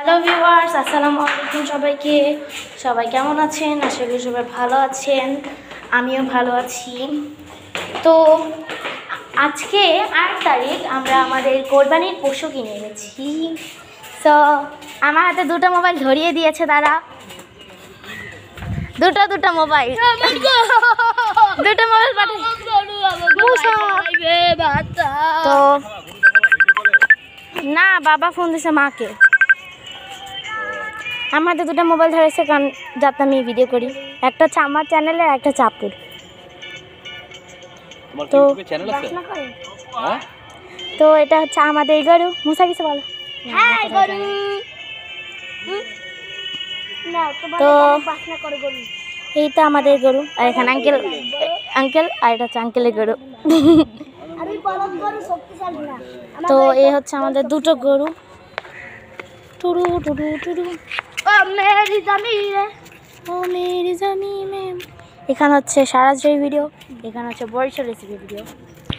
Hello viewers, আসসালামু আলাইকুম সবাইকে। সবাই কেমন আছেন? আশা করি সবাই ভালো আছেন, আমিও ভালো আছি। তো আজকে 8 তারিখ আমরা আমাদের কোরবানির পশু কিনে এনেছি। তো আমার হাতে দুটো মোবাইল ধরিয়ে দিয়েছে তারা, দুটো মোবাইল দুটো মোবাইল তো না, বাবা ফোন দিছে মাকে। আমার হাতে দুটো মোবাইল ধরেছে কারণ যাতে আমি ভিডিও করি, একটা হচ্ছে আমার চ্যানেলে আর একটা চাপুর। তো তো এটা হচ্ছে আমাদের গরু। মুসা কিছু বলো। তো এই তো আমাদের গরু, আর এখানে আঙ্কেল আর এটা হচ্ছে আঙ্কেলের গরু। তো এই হচ্ছে আমাদের দুটো গরু। টুরু টুরু টুরু এখানে হচ্ছে সারাজয়ী ভিডিও, এখানে হচ্ছে বরিশাল রেসিপি ভিডিও।